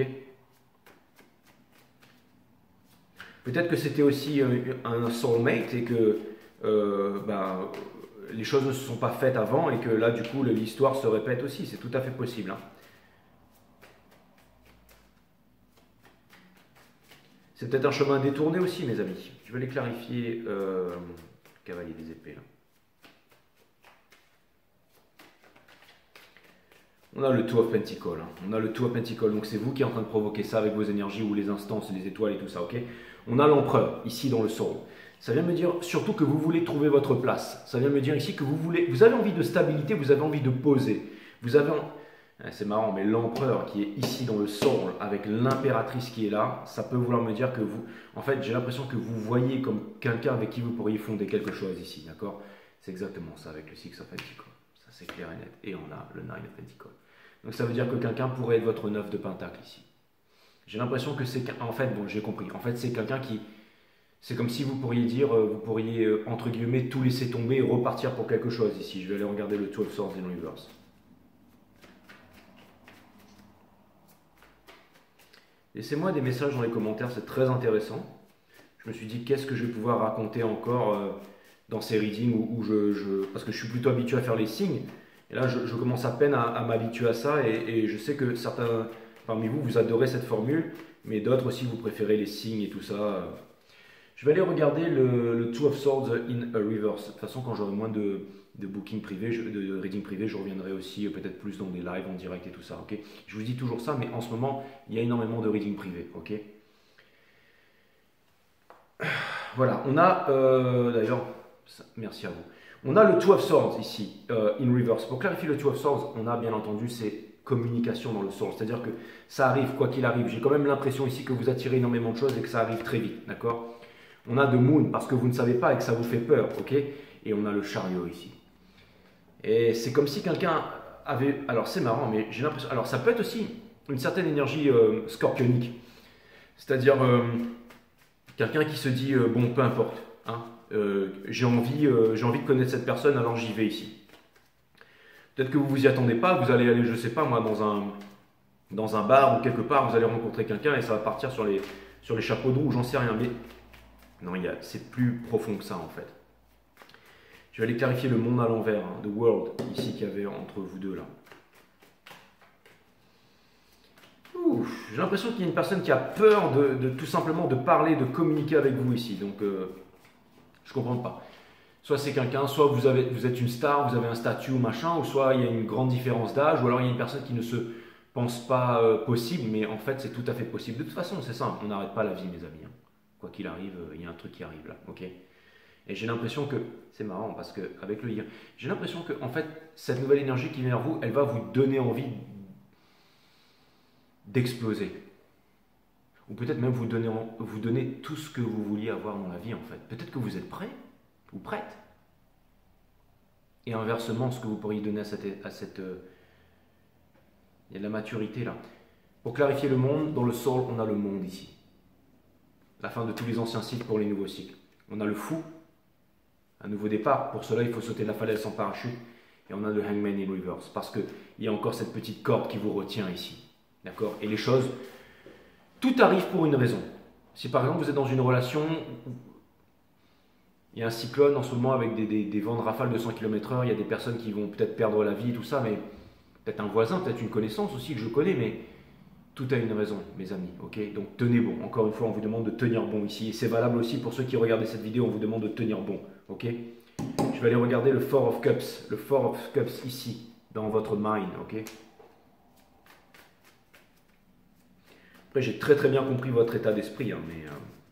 Peut-être que c'était aussi un soulmate et que euh, bah, les choses ne se sont pas faites avant et que là, du coup, l'histoire se répète aussi. C'est tout à fait possible. Hein. C'est peut-être un chemin détourné aussi, mes amis. Je vais les clarifier. Euh, cavalier des épées, là. On a le Two of Pentacles. Hein. On a le Two of Pentacles. Donc c'est vous qui êtes en train de provoquer ça avec vos énergies ou les instances, les étoiles et tout ça, ok? On a l'empereur, ici dans le Soul. Ça vient me dire surtout que vous voulez trouver votre place. Ça vient me dire ici que vous voulez, vous avez envie de stabilité, vous avez envie de poser. Vous avez, c'est marrant, mais l'empereur qui est ici dans le Soul avec l'impératrice qui est là, ça peut vouloir me dire que vous, en fait, j'ai l'impression que vous voyez comme quelqu'un avec qui vous pourriez fonder quelque chose ici, d'accord? C'est exactement ça avec le Six of Pentacles. Ça c'est clair et net. Et on a le Nine of Pentacles. Donc ça veut dire que quelqu'un pourrait être votre neuf de Pentacle ici. J'ai l'impression que c'est, en fait, bon, j'ai compris. En fait, c'est quelqu'un qui, c'est comme si vous pourriez dire, vous pourriez, entre guillemets, tout laisser tomber et repartir pour quelque chose ici. Je vais aller regarder le Two of Swords in Reverse. Laissez-moi des messages dans les commentaires, c'est très intéressant. Je me suis dit, qu'est-ce que je vais pouvoir raconter encore euh, dans ces readings où, où je, je... Parce que je suis plutôt habitué à faire les signes. Et là, je, je commence à peine à, à m'habituer à ça. Et, et je sais que certains parmi vous, vous adorez cette formule. Mais d'autres aussi, vous préférez les signes et tout ça. Je vais aller regarder le, le Two of Swords in a Reverse. De toute façon, quand j'aurai moins de, de booking privé, je, de, de reading privé, je reviendrai aussi peut-être plus dans des lives en direct et tout ça. Ok, je vous dis toujours ça, mais en ce moment, il y a énormément de reading privé. Ok. Voilà, on a euh, d'ailleurs, merci à vous. On a le Two of Swords ici, euh, in reverse. Pour clarifier le Two of Swords, on a bien entendu ces communications dans le Soul. C'est-à-dire que ça arrive, quoi qu'il arrive. J'ai quand même l'impression ici que vous attirez énormément de choses et que ça arrive très vite, d'accord? On a The Moon parce que vous ne savez pas et que ça vous fait peur, ok? Et on a le Chariot ici. Et c'est comme si quelqu'un avait... Alors c'est marrant, mais j'ai l'impression... Alors ça peut être aussi une certaine énergie euh, scorpionique. C'est-à-dire... Euh, quelqu'un qui se dit, euh, bon, peu importe, hein, euh, j'ai envie, euh, j'ai envie de connaître cette personne, alors j'y vais ici. Peut-être que vous vous y attendez pas, vous allez aller, je sais pas moi, dans un, dans un bar ou quelque part, vous allez rencontrer quelqu'un et ça va partir sur les, sur les chapeaux de roue, j'en sais rien, mais non, c'est plus profond que ça en fait. Je vais aller clarifier le monde à l'envers, hein, the world, ici qu'il y avait entre vous deux là. J'ai l'impression qu'il y a une personne qui a peur de, de tout simplement de parler, de communiquer avec vous ici. Donc, euh, je ne comprends pas. Soit c'est quelqu'un, soit vous, avez, vous êtes une star, vous avez un statut ou machin, ou soit il y a une grande différence d'âge, ou alors il y a une personne qui ne se pense pas euh, possible, mais en fait c'est tout à fait possible. De toute façon, c'est simple, on n'arrête pas la vie, mes amis. Hein. Quoi qu'il arrive, il y a un truc qui arrive là. Ok. Et j'ai l'impression que, c'est marrant parce qu'avec le lien, j'ai l'impression que en fait, cette nouvelle énergie qui vient vers vous, elle va vous donner envie d'exploser. Ou peut-être même vous donner, vous donner tout ce que vous vouliez avoir dans la vie en fait. Peut-être que vous êtes prêt ou prête. Et inversement, ce que vous pourriez donner à cette... À cette euh, il y a de la maturité là. Pour clarifier le monde, dans le Soul, on a le monde ici. La fin de tous les anciens cycles pour les nouveaux cycles. On a le fou, un nouveau départ. Pour cela, il faut sauter de la falaise sans parachute. Et on a le Hangman in Reverse. Parce qu'il y a encore cette petite corde qui vous retient ici. D'accord? Et les choses, tout arrive pour une raison. Si par exemple vous êtes dans une relation, il y a un cyclone en ce moment avec des, des, des vents de rafale de cent kilomètres heure, il y a des personnes qui vont peut-être perdre la vie, tout ça, mais peut-être un voisin, peut-être une connaissance aussi que je connais, mais tout a une raison, mes amis. Ok? Donc tenez bon. Encore une fois, on vous demande de tenir bon ici. Et c'est valable aussi pour ceux qui regardent cette vidéo, on vous demande de tenir bon. Ok? Je vais aller regarder le Four of Cups, le Four of Cups ici, dans votre mind. Ok? Après, j'ai très très bien compris votre état d'esprit, hein, mais... Euh...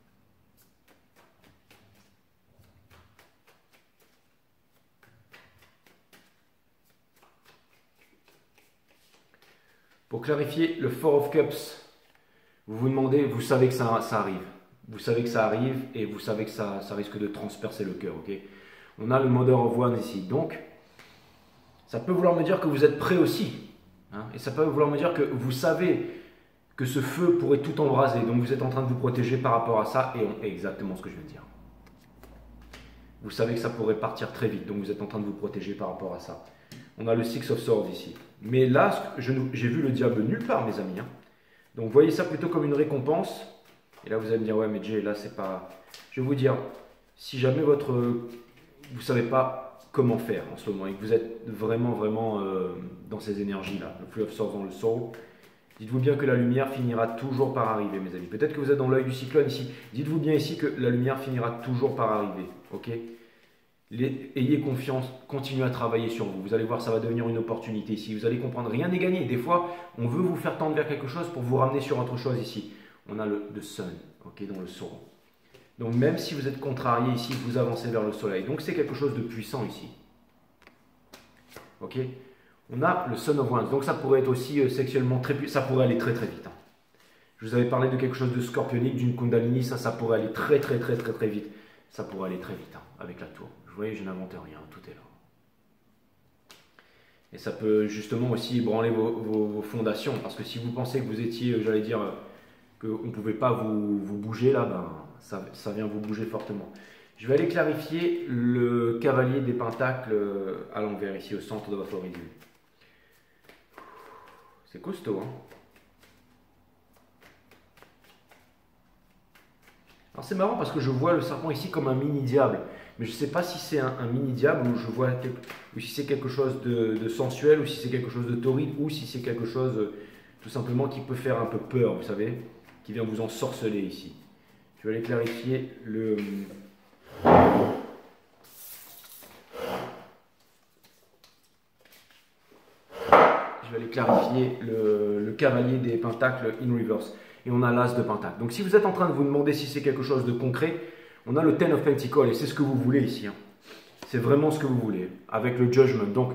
Pour clarifier, le Four of Cups, vous vous demandez, vous savez que ça, ça arrive. Vous savez que ça arrive et vous savez que ça, ça risque de transpercer le cœur, ok? On a le Mother of Wands ici, donc ça peut vouloir me dire que vous êtes prêt aussi. Hein, et ça peut vouloir me dire que vous savez... que ce feu pourrait tout embraser. Donc vous êtes en train de vous protéger par rapport à ça et on... exactement ce que je viens de dire. Vous savez que ça pourrait partir très vite, donc vous êtes en train de vous protéger par rapport à ça. On a le Six of Swords ici. Mais là, j'ai vu le diable nulle part, mes amis. Hein. Donc voyez ça plutôt comme une récompense. Et là, vous allez me dire, ouais, mais Jay, là, c'est pas... Je vais vous dire, si jamais votre... Vous savez pas comment faire en ce moment et que vous êtes vraiment, vraiment euh, dans ces énergies-là, le Flux of Source dans le soul, dites-vous bien que la lumière finira toujours par arriver, mes amis. Peut-être que vous êtes dans l'œil du cyclone ici. Dites-vous bien ici que la lumière finira toujours par arriver. Ok? Les, ayez confiance, continuez à travailler sur vous. Vous allez voir, ça va devenir une opportunité ici. Vous allez comprendre, rien n'est gagné. Des fois, on veut vous faire tendre vers quelque chose pour vous ramener sur autre chose ici. On a le, le sun, ok, dans le soul. Donc même si vous êtes contrarié ici, vous avancez vers le soleil. Donc c'est quelque chose de puissant ici. Ok? On a le Son of Wands, donc ça pourrait être aussi euh, sexuellement très puissant, ça pourrait aller très très vite. Hein. Je vous avais parlé de quelque chose de scorpionique, d'une kundalini, ça, ça pourrait aller très très très très très vite. Ça pourrait aller très vite hein, avec la tour. Vous voyez, je n'invente rien, tout est là. Et ça peut justement aussi ébranler vos, vos, vos fondations, parce que si vous pensez que vous étiez, j'allais dire, qu'on ne pouvait pas vous, vous bouger là, ben, ça, ça vient vous bouger fortement. Je vais aller clarifier le cavalier des pentacles à l'envers, ici au centre de votre auricule. C'est costaud, hein? Alors c'est marrant parce que je vois le serpent ici comme un mini-diable. Mais je ne sais pas si c'est un, un mini-diable ou, je vois quelque, ou si c'est quelque chose de, de sensuel, ou si c'est quelque chose de torride, ou si c'est quelque chose euh, tout simplement qui peut faire un peu peur, vous savez, qui vient vous ensorceler ici. Je vais aller clarifier le... Je vais aller clarifier le, le cavalier des pentacles in reverse. Et on a l'as de pentacle. Donc si vous êtes en train de vous demander si c'est quelque chose de concret, on a le Ten of Pentacles et c'est ce que vous voulez ici. Hein. C'est vraiment ce que vous voulez. Avec le Judgment. Donc,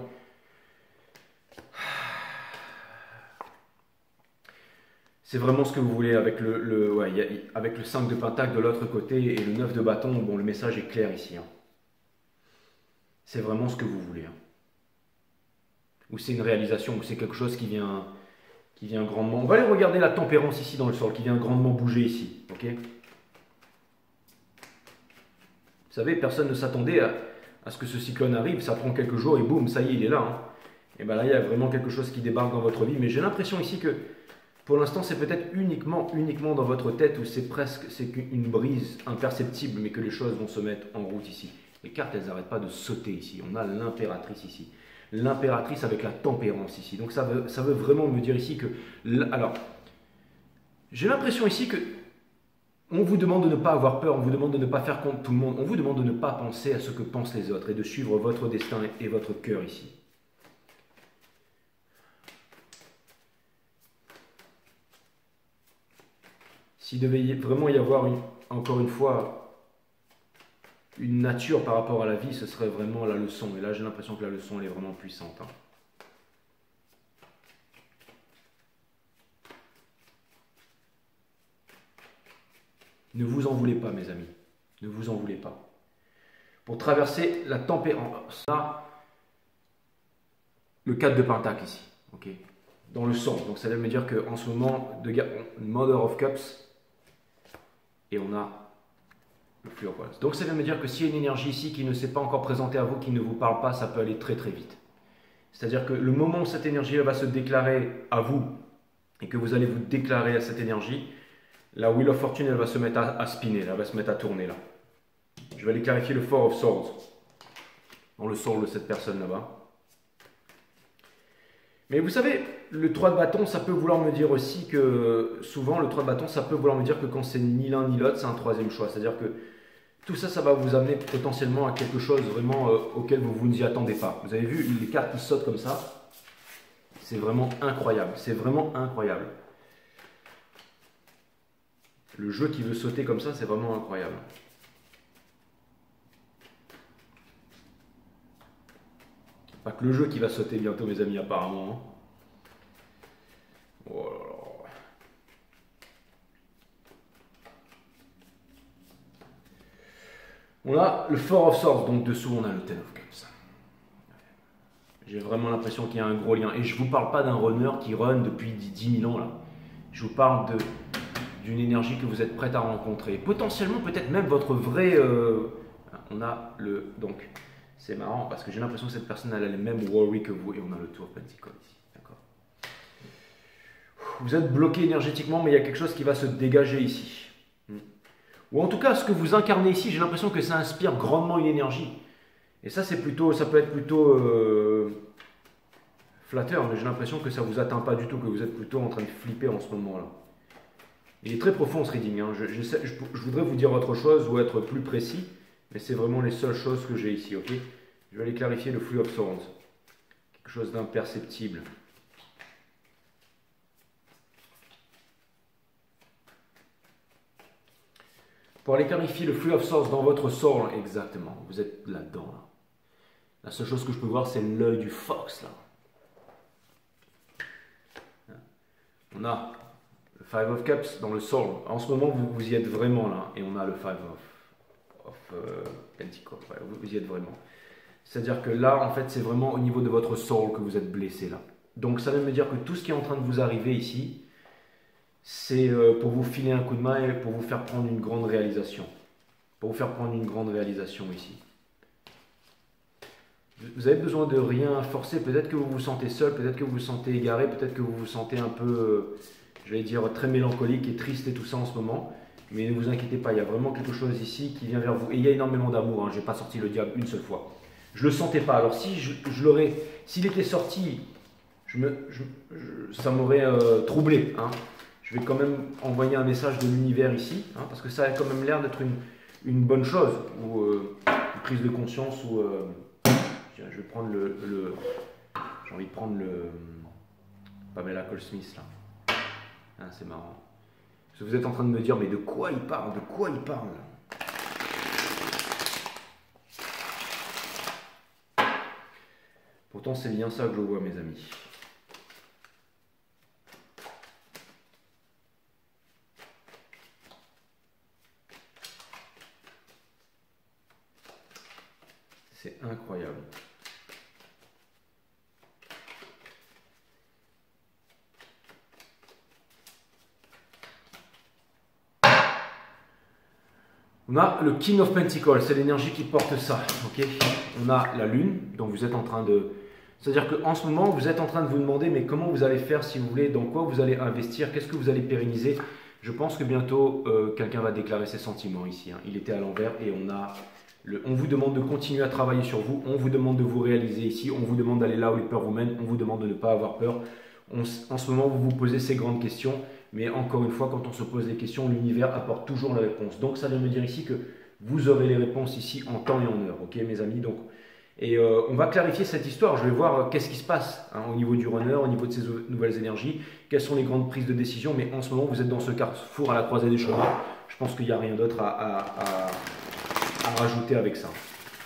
c'est vraiment ce que vous voulez avec le, le, ouais, y a, avec le cinq de pentacle de l'autre côté et le neuf de bâton. Bon, le message est clair ici. Hein. C'est vraiment ce que vous voulez. Hein. Ou c'est une réalisation, ou c'est quelque chose qui vient, qui vient grandement... On va aller regarder la tempérance ici dans le sol, qui vient grandement bouger ici. Ok? Vous savez, personne ne s'attendait à, à ce que ce cyclone arrive. Ça prend quelques jours et boum, ça y est, il est là. Hein. Et bien là, il y a vraiment quelque chose qui débarque dans votre vie. Mais j'ai l'impression ici que, pour l'instant, c'est peut-être uniquement, uniquement dans votre tête où c'est presque c'est une brise imperceptible, mais que les choses vont se mettre en route ici. Les cartes, elles n'arrêtent pas de sauter ici. On a l'impératrice ici. L'impératrice avec la tempérance ici. Donc ça veut, ça veut vraiment me dire ici que... Alors, j'ai l'impression ici que on vous demande de ne pas avoir peur, on vous demande de ne pas faire contre tout le monde, on vous demande de ne pas penser à ce que pensent les autres et de suivre votre destin et votre cœur ici. S'il devait vraiment y avoir, une, encore une fois, une nature par rapport à la vie, ce serait vraiment la leçon. Et là, j'ai l'impression que la leçon, elle est vraiment puissante. Hein. Ne vous en voulez pas, mes amis. Ne vous en voulez pas. Pour traverser la tempérance, là, le quatre de pentacle ici. Okay. Dans le sang. Donc, ça veut me dire qu'en ce moment, de Mother of Cups, et on a le Flux of Wands. Donc, ça veut me dire que s'il y a une énergie ici qui ne s'est pas encore présentée à vous, qui ne vous parle pas, ça peut aller très très vite. C'est-à-dire que le moment où cette énergie va se déclarer à vous, et que vous allez vous déclarer à cette énergie, la Wheel of Fortune, elle va se mettre à, à spinner, là, elle va se mettre à tourner là. Je vais aller clarifier le Four of Swords dans le soul de cette personne là-bas. Mais vous savez, le trois de bâton, ça peut vouloir me dire aussi que, souvent, le trois de bâton, ça peut vouloir me dire que quand c'est ni l'un ni l'autre, c'est un troisième choix. C'est-à-dire que tout ça, ça va vous amener potentiellement à quelque chose vraiment euh, auquel vous, vous n'y attendez pas. Vous avez vu les cartes qui sautent comme ça? C'est vraiment incroyable. C'est vraiment incroyable. Le jeu qui veut sauter comme ça, c'est vraiment incroyable. Pas que le jeu qui va sauter bientôt, mes amis, apparemment. Hein. Oh là là. On a le Four of Swords, donc dessous on a le Ten of Cups. J'ai vraiment l'impression qu'il y a un gros lien. Et je ne vous parle pas d'un runner qui run depuis dix mille ans là. Je vous parle de d'une énergie que vous êtes prête à rencontrer. Potentiellement, peut-être même votre vrai... Euh, on a le... Donc, c'est marrant parce que j'ai l'impression que cette personne elle a les mêmes worries que vous. Et on a le Two of Pentacles ici. D'accord. Vous êtes bloqué énergétiquement, mais il y a quelque chose qui va se dégager ici. Ou en tout cas, ce que vous incarnez ici, j'ai l'impression que ça inspire grandement une énergie. Et ça, c'est plutôt, ça peut être plutôt euh, flatteur, mais j'ai l'impression que ça ne vous atteint pas du tout, que vous êtes plutôt en train de flipper en ce moment-là. Il est très profond ce reading, hein. je, je, sais, je, je voudrais vous dire autre chose ou être plus précis, mais c'est vraiment les seules choses que j'ai ici, ok? Je vais aller clarifier le Flux of Swords, quelque chose d'imperceptible. Pour aller clarifier le Flux of Swords dans votre soul, exactement, vous êtes là-dedans. Là. La seule chose que je peux voir, c'est l'œil du fox, là. On a le Five of Cups dans le soul. En ce moment, vous, vous y êtes vraiment là. Et on a le Five of, of uh, Pentacles. Ouais, vous, vous y êtes vraiment. C'est-à-dire que là, en fait, c'est vraiment au niveau de votre soul que vous êtes blessé là. Donc, ça veut me dire que tout ce qui est en train de vous arriver ici, c'est euh, pour vous filer un coup de main et pour vous faire prendre une grande réalisation. Pour vous faire prendre une grande réalisation ici. Vous avez besoin de rien forcer. Peut-être que vous vous sentez seul, peut-être que vous vous sentez égaré, peut-être que vous vous sentez un peu, euh, je vais dire, très mélancolique et triste et tout ça en ce moment. Mais ne vous inquiétez pas, il y a vraiment quelque chose ici qui vient vers vous. Et il y a énormément d'amour. Hein. Je n'ai pas sorti le diable une seule fois. Je ne le sentais pas. Alors si je, je l'aurais, s'il était sorti, je me, je, je, ça m'aurait euh, troublé. Hein. Je vais quand même envoyer un message de l'univers ici, hein, parce que ça a quand même l'air d'être une, une bonne chose, ou euh, une prise de conscience, ou... Euh, je vais prendre le, le j'ai envie de prendre le Pamela Cole Smith là. Ah, c'est marrant. Parce que vous êtes en train de me dire, mais de quoi il parle? De quoi il parle? Pourtant, c'est bien ça que je vois, mes amis. C'est incroyable. On a le King of Pentacles, c'est l'énergie qui porte ça. Okay, on a la Lune, donc vous êtes en train de... C'est-à-dire qu'en ce moment, vous êtes en train de vous demander, mais comment vous allez faire si vous voulez, dans quoi vous allez investir, qu'est-ce que vous allez pérenniser. Je pense que bientôt, euh, quelqu'un va déclarer ses sentiments ici. Hein. Il était à l'envers et on a... Le, on vous demande de continuer à travailler sur vous, on vous demande de vous réaliser ici, on vous demande d'aller là où les peurs vous mènent, on vous demande de ne pas avoir peur. On, en ce moment, vous vous posez ces grandes questions, mais encore une fois, quand on se pose des questions, l'univers apporte toujours la réponse. Donc, ça veut me dire ici que vous aurez les réponses ici en temps et en heure, ok, mes amis. Donc, et euh, on va clarifier cette histoire. Je vais voir euh, qu'est-ce qui se passe hein, au niveau du runner, au niveau de ces nouvelles énergies, quelles sont les grandes prises de décision. Mais en ce moment, vous êtes dans ce carrefour à la croisée des chemins. Je pense qu'il n'y a rien d'autre à, à, à, à rajouter avec ça.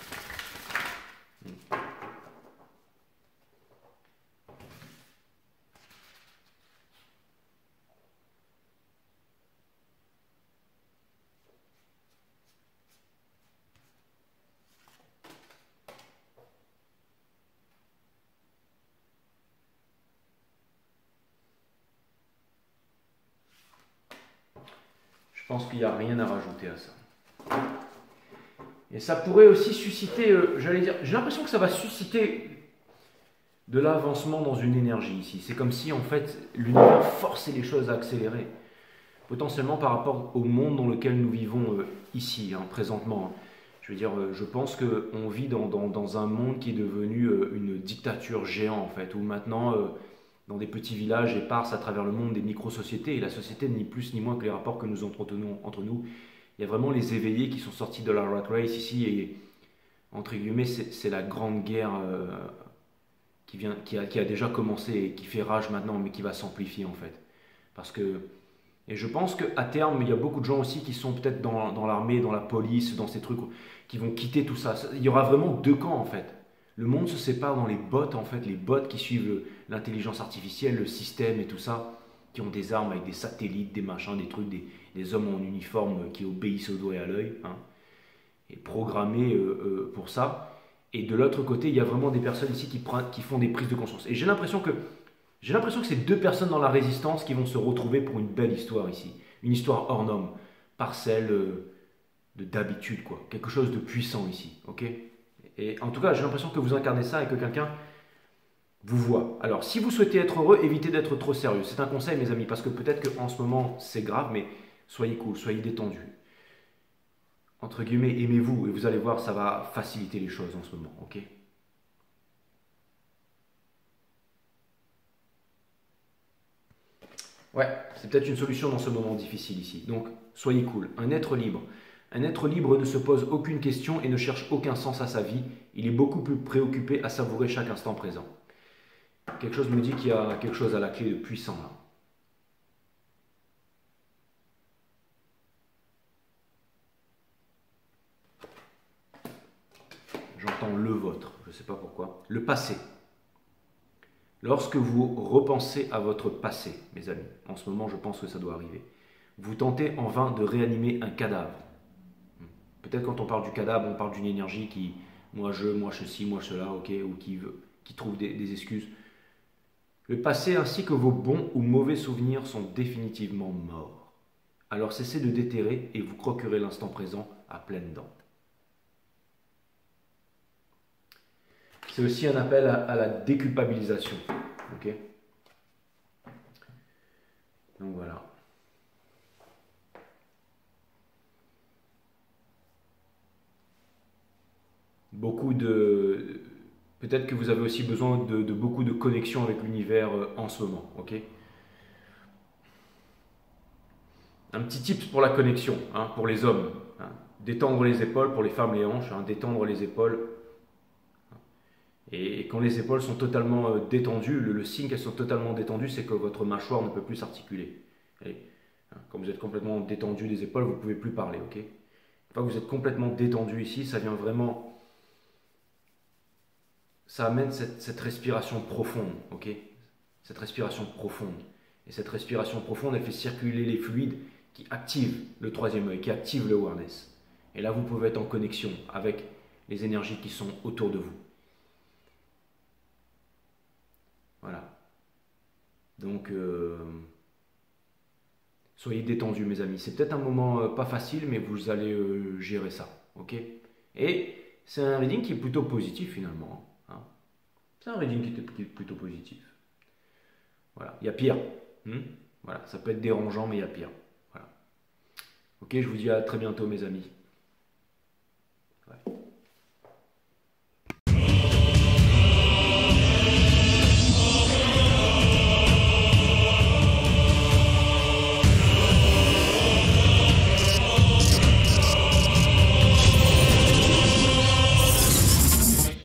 Je pense qu'il n'y a rien à rajouter à ça. Et ça pourrait aussi susciter, euh, j'allais dire, j'ai l'impression que ça va susciter de l'avancement dans une énergie ici. C'est comme si en fait l'univers forçait les choses à accélérer. Potentiellement par rapport au monde dans lequel nous vivons euh, ici, hein, présentement. Je veux dire, euh, je pense qu'on vit dans, dans, dans un monde qui est devenu euh, une dictature géante en fait, où maintenant... Euh, dans des petits villages éparses à travers le monde, des micro-sociétés, et la société ni plus ni moins que les rapports que nous entretenons entre nous. Il y a vraiment les éveillés qui sont sortis de la rat race ici, et entre guillemets, c'est la grande guerre euh, qui, vient, qui, a, qui a déjà commencé et qui fait rage maintenant, mais qui va s'amplifier en fait. Parce que, et je pense qu'à terme, il y a beaucoup de gens aussi qui sont peut-être dans, dans l'armée, dans la police, dans ces trucs, qui vont quitter tout ça. Il y aura vraiment deux camps en fait. Le monde se sépare dans les bots, en fait, les bots qui suivent l'intelligence artificielle, le système et tout ça, qui ont des armes avec des satellites, des machins, des trucs, des, des hommes en uniforme qui obéissent au doigt et à l'œil, hein, et programmés euh, euh, pour ça. Et de l'autre côté, il y a vraiment des personnes ici qui, prennent, qui font des prises de conscience. Et j'ai l'impression que j'ai l'impression que c'est deux personnes dans la résistance qui vont se retrouver pour une belle histoire ici, une histoire hors norme, par celle euh, de d'habitude, quoi, quelque chose de puissant ici, ok? Et en tout cas, j'ai l'impression que vous incarnez ça et que quelqu'un vous voit. Alors, si vous souhaitez être heureux, évitez d'être trop sérieux. C'est un conseil, mes amis, parce que peut-être qu'en ce moment, c'est grave, mais soyez cool, soyez détendus. entre guillemets, aimez-vous. Et vous allez voir, ça va faciliter les choses en ce moment. Ok? Ouais, c'est peut-être une solution dans ce moment difficile ici. Donc, soyez cool. Un être libre. Un être libre ne se pose aucune question et ne cherche aucun sens à sa vie. Il est beaucoup plus préoccupé à savourer chaque instant présent. Quelque chose me dit qu'il y a quelque chose à la clé de puissant là. J'entends le vôtre, je ne sais pas pourquoi. Le passé. Lorsque vous repensez à votre passé, mes amis, en ce moment je pense que ça doit arriver, vous tentez en vain de réanimer un cadavre. Peut-être quand on parle du cadavre, on parle d'une énergie qui, moi je, moi ceci, moi cela, ok, ou qui, veut, qui trouve des, des excuses. Le passé ainsi que vos bons ou mauvais souvenirs sont définitivement morts. Alors cessez de déterrer et vous procurez l'instant présent à pleines dents. C'est aussi un appel à, à la déculpabilisation. Ok? Donc voilà. Beaucoup de... Peut-être que vous avez aussi besoin de, de beaucoup de connexion avec l'univers euh, en ce moment. Ok? Un petit tip pour la connexion, hein, pour les hommes. Hein. Détendre les épaules, pour les femmes les hanches, hein, détendre les épaules. Et quand les épaules sont totalement euh, détendues, le, le signe qu'elles sont totalement détendues, c'est que votre mâchoire ne peut plus s'articuler. Et, hein, quand vous êtes complètement détendu des épaules, vous ne pouvez plus parler. Ok? Une fois que vous êtes complètement détendu ici, ça vient vraiment... Ça amène cette, cette respiration profonde. Ok? Cette respiration profonde. Et cette respiration profonde, elle fait circuler les fluides qui activent le troisième œil, qui activent le awareness. Et là, vous pouvez être en connexion avec les énergies qui sont autour de vous. Voilà. Donc, euh, soyez détendus, mes amis. C'est peut-être un moment euh, pas facile, mais vous allez euh, gérer ça. Ok? Et c'est un reading qui est plutôt positif, finalement. Hein. C'est un reading qui est, qui est plutôt positif. Voilà. Il y a pire. Hmm. Voilà. Ça peut être dérangeant, mais il y a pire. Voilà. Ok, je vous dis à très bientôt, mes amis.